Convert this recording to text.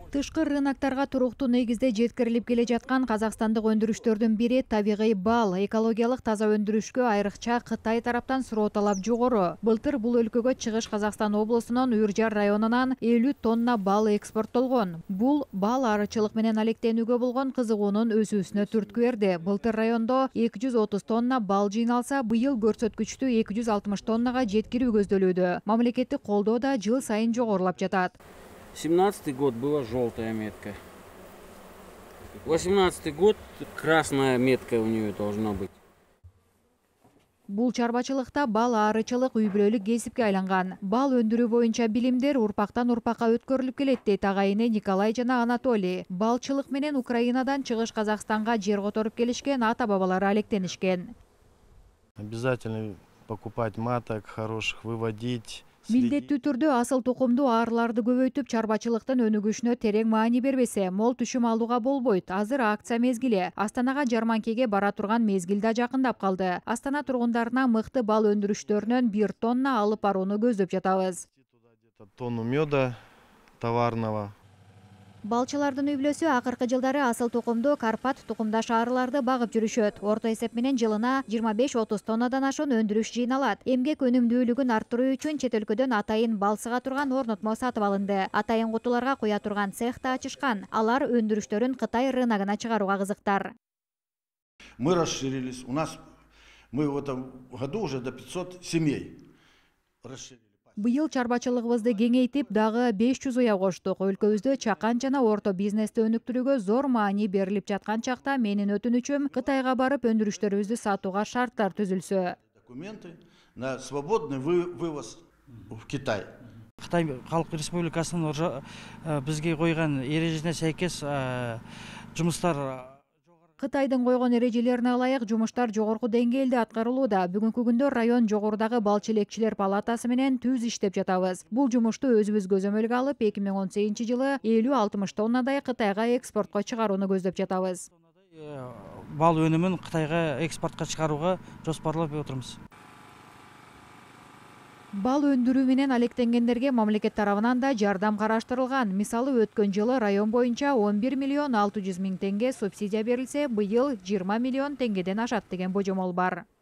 Тышкы рыноктарга туруктуу негизде жеткирилип келе жаткан казакстандык өндүрүштөрдүн бири табигый бал. Экологиялык таза өндүрүшкө айрыкча Кытай тараптан суроо талап жогору. Былтыр бул өлкөгө Чыгыш Казакстан облусунун Үржар районунан 50 тонна бал экспорттолгон. Бул бал арычылык менен алектенүүгө болгон кызыгуунун өсүүсүнө түрткү берди. Былтыр райондо 230 тонна бал жыйналса, быйыл көрсөткүчтү 260 тоннага жеткирүү көздөлүүдө. Мамлекеттик колдоо да жыл сайын жогорулап жатат. 17-й год была желтая метка. 18-й год красная метка у нее должна быть. Бул чарбачылыкта бал арычылык үй-бүлөлүк кесипке айланган. Бал өндүрүү боюнча билимдер урпактан урпакка өткөрүлүп келет дейт агайыны Николай жана Анатолий. Балчылык менен Украинадан Чыгыш Казакстанга жер которуп келишкен ата-бабалары алектенишкен. Обязательно покупать маток хороших, выводить. Милдеттүү түрдө асыл тукумдуу аарыларды көбөйтүп, чарбачылыктын өнүгүшүнө терең маани бербесе, мол түшүм алууга болбойт. Азыр акция мезгили. Астанага жарманкеге бара турган мезгил да жакындап калды. Астана тургундарына мыкты бал өндүрүштөрүнөн 1 тонна алып барууну көздөп жатабыз. Тонну меда товарного. Балчылардын үй-бүлөсү акыркы жылдары асыл тукумдуу Карпат тукумдаш арыларды багып жүрүшөт. Орто эсеп менен жылына 25-30 тоннадан ашуун өндүрүш жыйналат. Эмгек өнүмдүүлүгүн арттыруу үчүн чет өлкөдөн атайын балсыга турган орнотмо сатып алынды. Атайын кутуларга куя турган цех да ачышкан. Алар өндүрүштөрүн Кытай рыногуна чыгарууга кызыктар. Мы расширились. Мы в этом году уже до 500 семей расширились. Быйыл чарбачылыгыбызды кеңейтип, дагы 500 уя коштук. Өлкөбүздө чакан жана орто бизнести өнүктүрүүгө зор маани берилип жаткан чакта менин өтүнүчүм Кытайга барып өндүрүштөрүбүздү сатууга шарттар түзүлсө. Документы на свободный вывоз в Китай. Кытай Халык Республикасынын бизге койгон эрежесине сейкес жумуштар Кытайдын койгон эрежелерине ылайык жумуштар жогорку деңгээлде аткарылууда. Бүгүнкү күндө район жогорудагы балчы элекчилер палатасы менен түз иштеп жатабыз. Бул жумушту өзүбүз көзөмөлгө алып, 2018-жылы 50-60 тоннадай Кытайга экспортко чыгарууну көздөп жатабыз. Бал өнүмүн Кытайга экспортко чыгарууга жоспарлап отурбуз. Бал өндүрүү менен алектенгендерге мамлекет тарабынан да жардам караштырылган. Мисалы, өткөн жылы район боюнча 11 миллион 600 миң теңге субсидия берилсе, быйыл 20 миллион теңгеден ашат деген божомол бар.